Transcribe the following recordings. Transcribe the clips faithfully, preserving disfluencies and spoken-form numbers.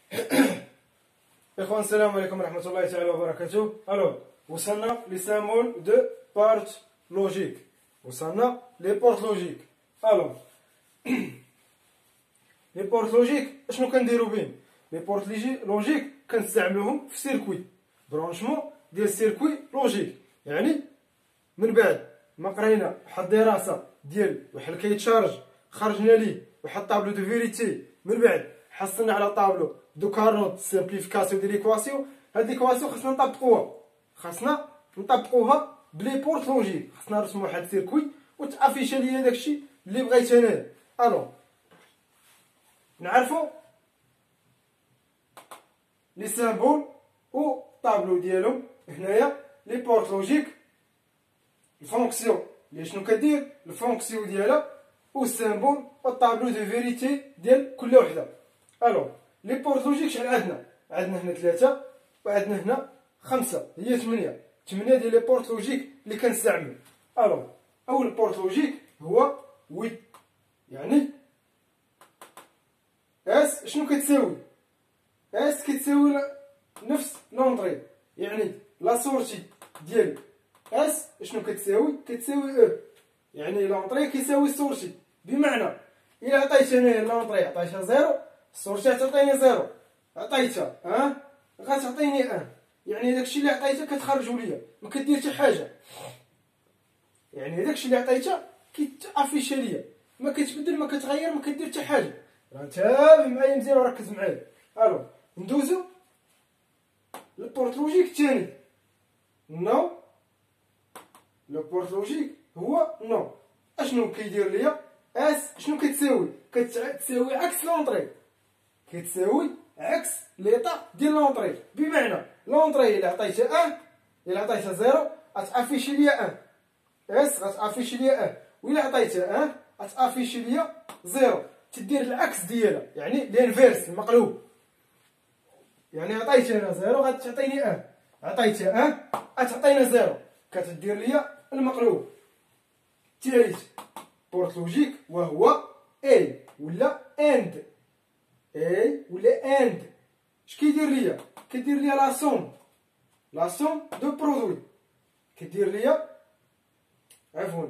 إخوان السلام عليكم ورحمة الله تعالى وبركاته. الوغ وصلنا لي سامبول دو بارت لوجيك، وصلنا لي بورت لوجيك. الوغ لي بورت لوجيك اشنو كنديرو بهم؟ لي بورت لوجيك كنستعملوهم في سيركوي، برونشمون ديال سيركوي لوجيك. يعني من بعد ما قرينا واحد الدراسة ديال واحد كيتشارج خرجنا ليه واحد طابلو دو فيريتي، من بعد حصلنا على طابلو دو كارونت سيمبليفيكاسيون ديال ليكواسيون. هاد ليكواسيون خاصنا نطبقوها، خاصنا نطبقوها بلي بورت لوجيك، خاصنا نرسمو واحد سيركوي وتافيشا ليا داكشي اللي بغيت انايا. الوغ نعرفو لي سامبول و طابلو ديالهم. هنايا لي بورت لوجيك الفونكسيون اللي شنو كدير، الفونكسيون ديالها و السامبول و الطابلو دو فيريتي ديال كل وحده. الوغ لي بورت لوجيك شحال عندنا؟ عندنا هنا ثلاثة وعندنا هنا خمسة، هي ثمانية. ثمانية ديال لي بورت لوجيك اللي كنستعمل. الوغ اول بورت لوجيك هو وي، يعني اس شنو كتساوي؟ اس كتساوي نفس لونطري، يعني لا سورتي ديال اس شنو كتساوي؟ كتساوي او، يعني لونطري كيساوي السورتي. بمعنى الا عطيت انايا لونطري عطيتها زيرو، السورتي تعطيني زيرو. عطيتها اه غتعطيني ان، يعني داكشي اللي عطيتها كتخرجو ليا، ما كدير حتى حاجه. يعني داكشي اللي عطيتها كيتافيشا ليا، ما كتبدل ما كتغير ما كدير حتى حاجه. راه تابع معايا مزيان وركز معايا. الو ندوزو للبورت لوجيك الثاني. نو لو بورت لوجيك هو نو. اشنو كيدير ليا؟ اس شنو كتساوي؟ كتساوي عكس لونطري، كتساوي عكس ليطا ديال لونطري. بمعنى لونطري الا عطيتها ان، الا عطيتها زيرو غتافيشي ليا ان، اس غتافيشي ليا ان، وإلا عطيتها ان غتافيشي ليا زيرو. تدير العكس ديالها، يعني لانفيرس المقلوب. يعني عطيتها انا زيرو غتعطيني ان، عطيتها ان غتعطينا زيرو، كتدير ليا المقلوب. ثالث بورت لوجيك وهو اي ولا اند. اي ولا اند اش كيدير ليا؟ كيدير ليا لا سوم، لا سوم دو برودوي. كدير ليا عفوا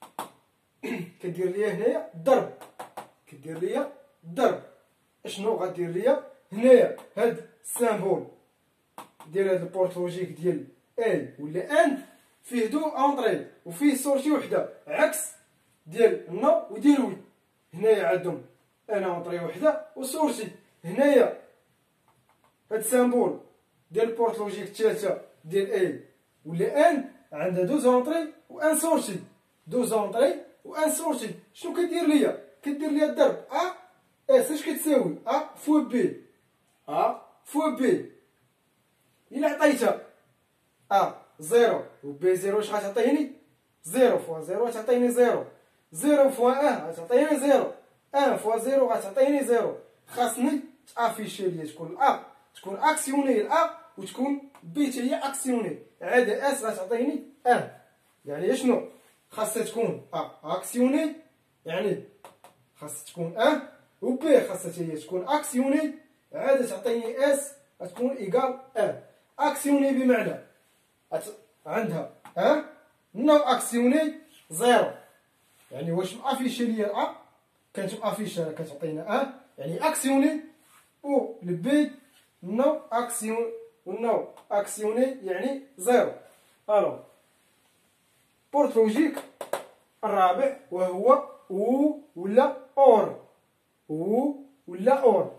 كدير ليا هنايا الضرب، كدير ليا الضرب. اشنو غدير ليا هنايا؟ هاد السامبول ديال هاد البورت لوجيك ديال اي ولا اند فيه دو اونطري وفيه سورتي وحده، عكس ديال نو وديال وي. هنايا عندهم ان اونطري وحده وسورتي. هنايا هاد السامبول ديال البورت لوجيك الثالثه ديال اي ولا ان عندها دو زونطري و ان سورتي، دو زونطري و ان سورتي. شنو كدير ليا؟ كدير ليا الضرب ا اس اش كتساوي ا فوا بي، ا فوا بي. الا عطيتها ا زيرو و بي زيرو اش غتعطيني؟ زيرو فوا زيرو غتعطيني زيرو، زيرو فوا ان غتعطيني زيرو، ان فوا زيرو غتعطيني زيرو. خاصني تافيشي ليا تكون ا تكون اكسيوني ا وتكون بي حتى هي اكسيوني. عاد اس غتعطيني ان، يعني شنو خاصها تكون ا اكسيوني، يعني خاصها تكون ان، و بي خاصها هي تكون اكسيوني. عاد تعطيني اس غتكون ايكال ان. اكسيوني بمعنى عندها ان، نو اكسيوني زيرو، يعني واش مافيشي ليا ا كانت مافيشا كتعطينا ان، يعني اكسيوني. و البي نو اكسيون و نو اكسيوني يعني زيرو. الو بورت لوجيك الرابع وهو و ولا اور، و ولا اور.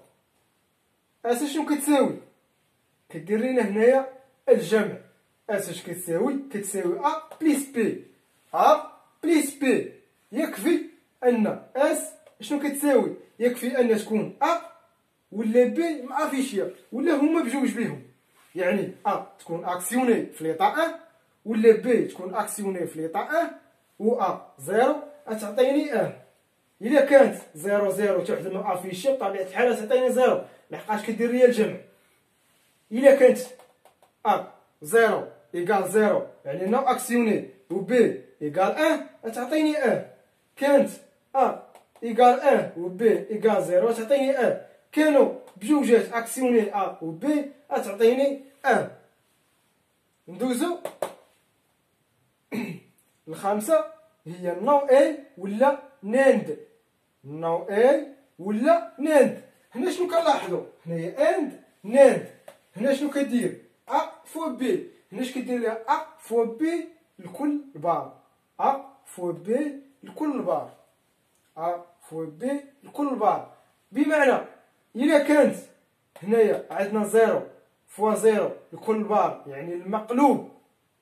اس شنو كتساوي؟ كدير لينا هنايا الجمع. اس اش كتساوي؟ كتساوي ا بليس بي، ا بليس بي. يكفي ان اس شنو كتساوي؟ يكفي ان تكون ا ولا بي مافيشيا ولا هما بجوج بيهم. يعني ا تكون اكسيوني في ليطا ان ولا بي تكون اكسيوني في ليطا ان و ا زيرو غتعطيني ان. الا كانت زيرو زيرو حتى وحده ما افيشيا بطبيعه الحال غتعطيني زيرو، لحقاش كدير ليا الجمع. الا كانت ا زيرو ايكال زيرو يعني نو اكسيوني و بي ايكال ان غتعطيني ان. كانت ا ايكال ان و بي ايكال زيرو غتعطيني ان. كانوا بجوجات اكسيونيل ا و بي غتعطيني ان. ندوزو الخامسه هي نو اي ولا ناند. نو اي ولا ناند. هنا شنو كنلاحظوا؟ هنايا اند ناند. هنا شنو كدير؟ ا فوا بي. هنا اش كدير ليها؟ ا فوا بي لكل بار. ا فوا بي لكل بار. ا فوا بي لكل بار. بمعنى الا كانت هنايا عندنا زيرو فوا زيرو لكل بار يعني المقلوب،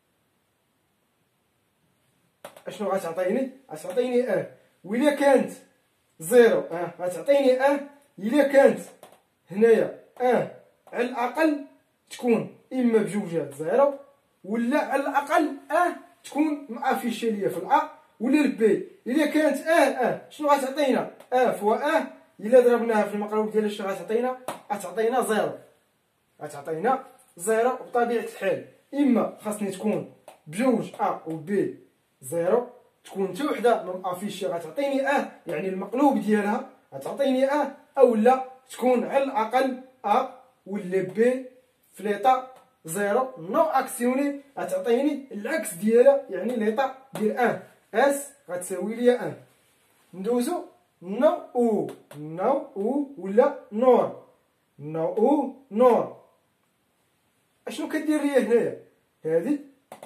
اشنو غتعطيني؟ غتعطيني اه. وإلا كانت زيرو اه غتعطيني اه. إلا كانت هنايا اه على الأقل تكون إما بجوجات زيرو ولا على الأقل اه تكون مافيشي ليا في الأ ولا البي. إلا كانت اه اه شنو غتعطينا؟ اه فوا اه. إلا ضربناها في المقلوب ديالها شنو غتعطينا؟ غتعطينا زيرو. غتعطينا زيرو بطبيعة الحال. إما خاصني تكون بجوج ا و بي زيرو، تكون حتى وحده ما مافيشي غتعطيني اه يعني المقلوب ديالها غتعطيني اه، اولا تكون على الاقل ا ولا بي في ليطا زيرو نو اكسيوني غتعطيني العكس ديالها يعني ليطا ديال ان. اس غتساوي ليا ان. ندوزو نو او. نو او ولا نور. نو او نور. اشنو كدير ليا هنايا؟ هادي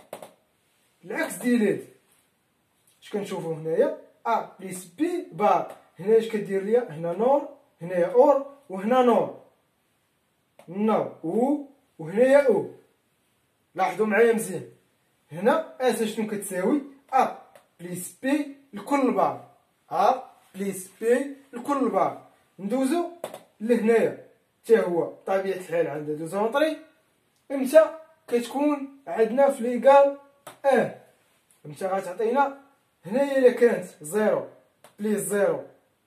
العكس ديال هادي. اش كنشوفو هنايا؟ ا بليس بي بار. هنا اش كدير ليا؟ هنا نور، هنايا اور، وهنا نور. نو او وهنايا او. لاحظوا معايا مزيان. هنا اس شنو كتساوي؟ ا بليس بي لكل بار. ا بليس بي لكل بار. ندوزو لهنايا حتى هو بطبيعة الحال عندها دوزونطري. امتى كتكون عندنا في ليكال ان؟ امتى غتعطينا؟ هنايا الا كانت زيرو بليس زيرو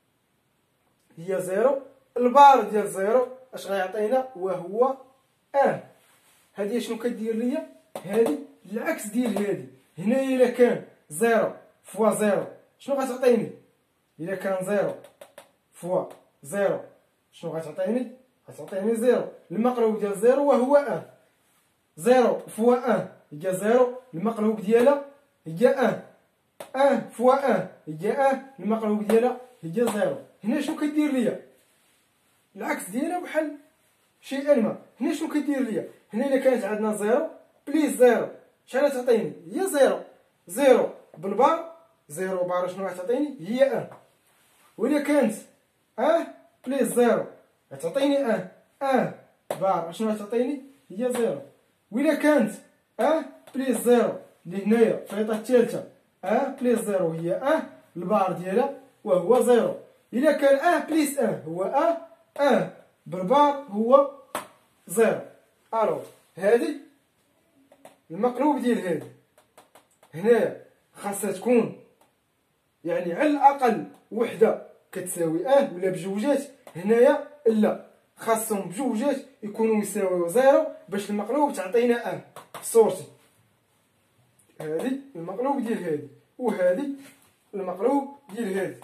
هي زيرو، البار ديال زيرو اش غيعطينا؟ وهو ان. هادي شنو كدير ليا؟ هادي العكس ديال هادي. هنايا الا كان زيرو فوا زيرو شنو غتعطيني؟ الا كان زيرو فوا زيرو شنو غتعطيني؟ غتعطيني زيرو. المقلوب ديال زيرو وهو ان. زيرو فوا ان هي زيرو، المقلوب ديالها هي ان. ان فوا ان هي ان، المقلوب ديالها هي زيرو. هنا شنو كدير ليا؟ العكس ديالها بحال شيئا ما. هنا شنو كدير ليا؟ هنا الا كانت عندنا زيرو بليس زيرو شحال غتعطيني؟ هي زيرو. زيرو بالبار، زيرو بار شنو غتعطيني؟ هي ان. وإلا كانت ان بليس زيرو غتعطيني ان. ان بار شنو غتعطيني؟ هي زيرو. وإلا كانت ان بليس زيرو اللي هنايا في الفيطة الثالثة ان بليس زيرو هي ان، البار ديالها وهو زيرو. إلا كان ان بليس ان هو ان، ان بالبار هو زيرو. الو هادي المقلوب ديال هادي. هنايا خاصها تكون يعني على الأقل وحدة كتساوي ان ولا بجوجات. هنايا لا، خاصهم بجوجات يكونوا يساويو زيرو باش المقلوب تعطينا ان في صورتي. هادي المقلوب ديال هادي وهادي المقلوب ديال هادي.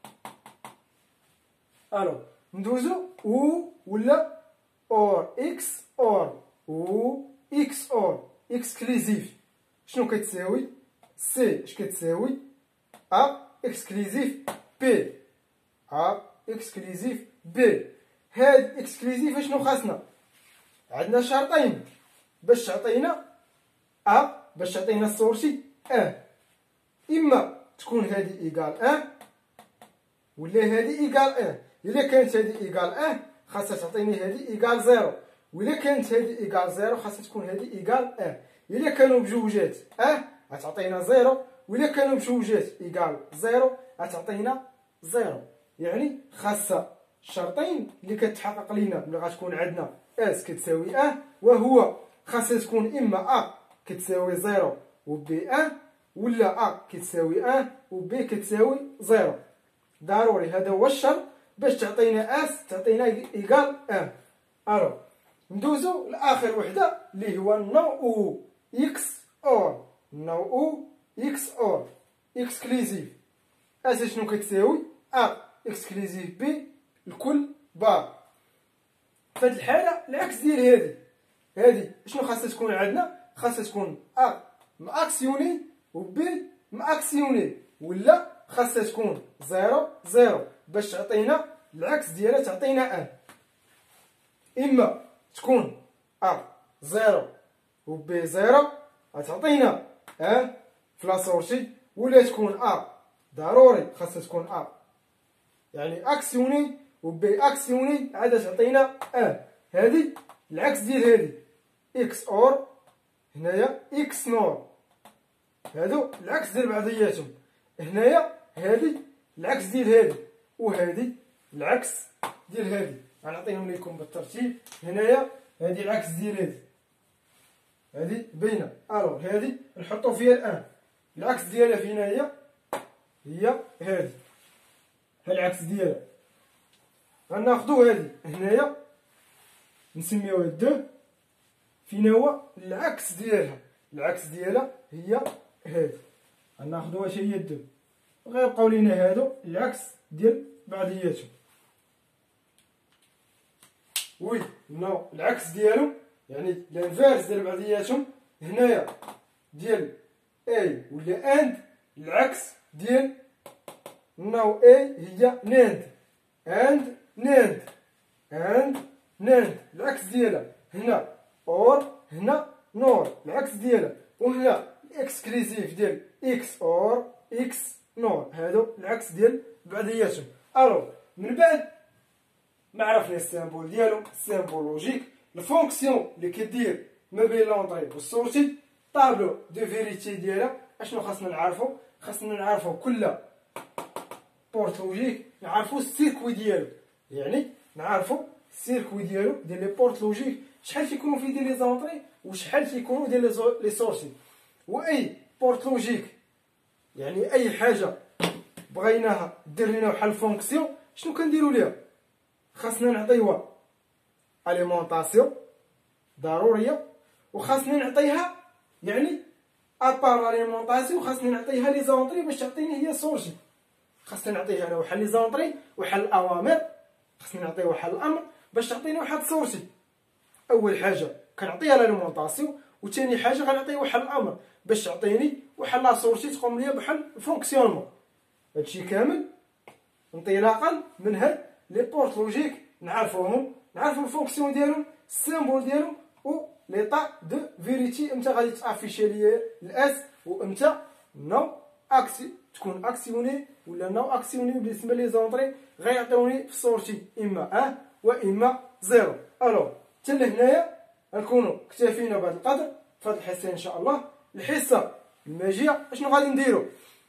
الو ندوزو او ولا اور. اكس اور. او اكس اور اكسكليزيف شنو كتساوي؟ سي اش كتساوي؟ ا اكسكليزيف بي. ا اكسكليزيف بي. هاد اكسكليزيف شنو خاصنا؟ عندنا شرطين باش تعطينا ا باش تعطينا الصورتي ان. اما تكون هادي ايكال ان ولا هادي ايكال ان. الا كانت هادي ايكال ان خاصها تعطيني هادي ايكال زيرو، وإلا كانت هادي ايكال زيرو خاصها تكون هادي ايكال ان. الا كانوا بجوجات ان غتعطينا زيرو، وإلا كانوا بجوجات ايكال زيرو غتعطينا زيرو. يعني خاصها الشرطين اللي كتحقق لينا ملي غتكون عندنا اس كتساوي ان، وهو خاصها تكون اما ا كتساوي زيرو و بي ان، ولا ا كتساوي ان و بي كتساوي زيرو. ضروري هذا هو الشرط باش تعطينا اس تعطينا ايكال ان. الو ندوزو لاخر وحده اللي هو نو او اكس اور. نو او اكس اور اكسكليزيف. اس شنو كتساوي؟ ا اكسكليزيف بي لكل بار. في هذه الحاله العكس ديال هذه هذه شنو خاصها تكون عندنا؟ خاصها تكون ا ماكسيوني و بي ماكسيوني، ولا خاصها تكون زيرو زيرو باش تعطينا العكس ديالها تعطينا ان. اما تكون ا زيرو و بي زيرو غتعطينا ان في لا سورتي، ولا تكون ا ضروري خاصها تكون ا يعني اكسيوني و بي اكسيوني عاد تعطينا ان. هذه العكس ديال هذه اكس اور هنايا اكس نور، هادو العكس ديال بعضياتهم. هنايا هذه العكس ديال هذه وهذه العكس ديال هذه. غنعطيهم لكم بالترتيب. هنايا هذه العكس ديال هذه هذه باينه. الو هذه نحطوا فيها الان العكس ديالها فينا هي هي هذه العكس ديالها. غناخذوا هذه هنايا نسميوها دو، فينا هو العكس ديالها العكس ديالها هي هذه. غناخذوا واش هي دو، غيبقاو لينا هادو العكس ديال بعضياتهم. وي نو العكس ديالهم يعني لانفيرس ديال بعضياتهم. هنايا ديال اي ولا اند العكس ديال نو اي هي ناند اند ناند اند ناند العكس ديالها. هنا اور هنا نور العكس ديالها، وهنا اكسكليزيف ديال اكس اور اكس نور هادو العكس ديال بعضياتهم. الو من بعد ما عرفنا السيمبول ديالهم السيمبول لوجيك الفونكسيون اللي كدير ما بين لونطري والسورتي طابلو دو فيريتي ديالها. اشنو خاصنا نعرفو؟ خاصنا نعرفو كل بورت لوجيك نعرفو السيركوي ديالو، يعني نعرفو السيركوي ديالو ديال لي بورت لوجيك شحال تيكونوا فيه ديال لي زونطري وشحال تيكونوا ديال لي سورتي. واي بورت لوجيك يعني اي حاجه بغيناها دير لينا بحال فونكسيون شنو كنديروا ليها؟ خاصنا نعطيوها اليمونطاسيون ضروريه، وخاصنا نعطيها يعني ابار اليمونطاسيون خاصنا نعطيها لي زونطري باش تعطيني هي سورتي. خاصنا نعطيها انا واحد لي زونطري واحد الاوامر، خاصنا نعطيها واحد الامر باش تعطيني واحد سورتي. اول حاجه كنعطيها الاليمونطاسيون، وثاني حاجه غنعطيه واحد الامر باش تعطيني واحد لا سورتي تقوم ليا بحال الفونكسيونمون. هادشي كامل انطلاقا من هاد لي بورت لوجيك نعرفوهم، نعرفو الفونكسيون ديالهم السيمبول ديالهم و ليطا دو فيريتي امتى غادي تافيشي ليا الاس وامتى نو اكسي تكون اكسيوني ولا نو اكسيوني بالنسبه لي زونطري غيعطيوني في السورتي اما ان واما زيرو. الو حتى لهنايا غنكونوا اكتفينا بهذا القدر في هذه الحصه ان شاء الله. الحصه الماجيه اشنو غادي نديرو؟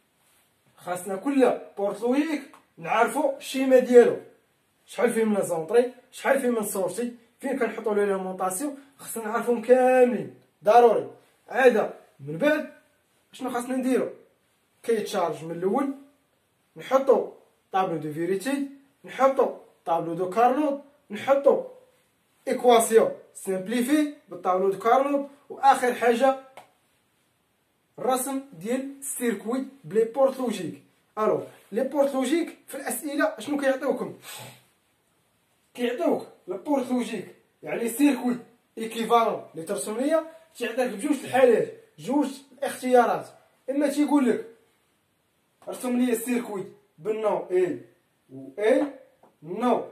خاصنا كل بورت لوجيك نعرفوا الشيما ديالو، شحال فيه من زونطري شحال فيه من سورتي فين كنحطوا له ليمونطاسيون، خاصنا نعرفوهم كاملين ضروري. عاده من بعد شنو خاصنا نديرو؟ كيتشارج من الاول نحطوا طابلو دو فيريتي، نحطوا طابلو دو كارنوت، نحطوا ايكواسيون سامبليفي بالطابلو دو كارنوت، واخر حاجه الرسم ديال السيركوي بلي بورت لوجيك. الو لي بورت لوجيك في الاسئله شنو كيعطيوكم؟ كيعطيوك البورت لوجيك يعني سيركوي ايكيفالون اللي ترسم ليا تيعطيك بجوج الحالات جوج الاختيارات. اما تيقول لك رسم لي السيركوي بالنو اي و اي نو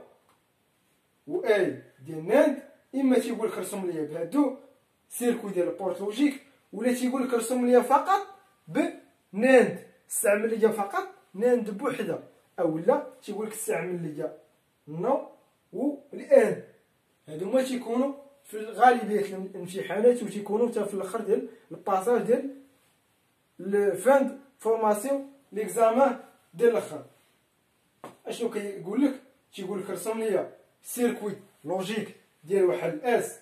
و اي ديال ناند، اما تيقول لك رسم لي بهادو سيركوي ديال البورت لوجيك، ولا تيقول لك رسم لي فقط بناند استعمل لي فقط ناند بوحده، اولا تيقول لك استعمل لي نو و الان. هادو هما تيكونوا في غالبيه الامتحانات وتيكونوا حتى في الاخر ديال الباساج ديال الفاند فورماسيون ليكزامان ديال الاخر. اشنو كيقول لك؟ تيقول لك رسم لي سيركوي لوجيك ديال واحد اس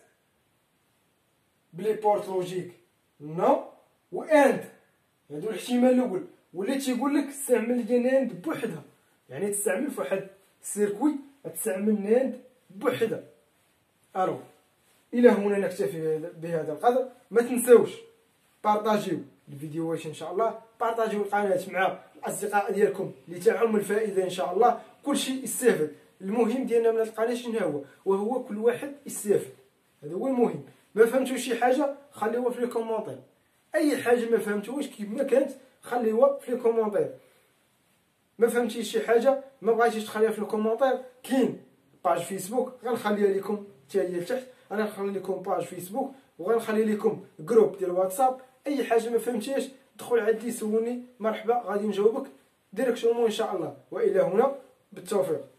بلي بورت لوجيك نو و اند، هادو الاحتمال الاول. ولا تيقول لك استعمل لي ناند بوحدها، يعني تستعمل في واحد السيركوي تستعمل ناند بوحدها. الو الى هنا نكتفي بهذا القدر. ما تنساوش بارطاجيو الفيديوهات ان شاء الله، بارطاجيو القناه مع الاصدقاء ديالكم لتعم الفائده ان شاء الله. كلشي يستافد المهم ديالنا من هذه القناه شنو هو؟ وهو كل واحد يستافد. هذا هو المهم. ما فهمتوش شي حاجه خليوها في لي كومونتير، اي حاجه ما فهمتوش كيف ما كانت خليوها في لي كومونتير. ما فهمتيش شي حاجه ما بغيتيش تخليها في الكومونتير، كاين باج فيسبوك غنخليها لكم حتى هي لتحت. انا غنخلي لكم باج فيسبوك وغنخلي لكم جروب ديال واتساب. اي حاجه ما فهمتيش دخل عندي سولني، مرحبا غادي نجاوبك ديريكتومون ان شاء الله. والى هنا بالتوفيق.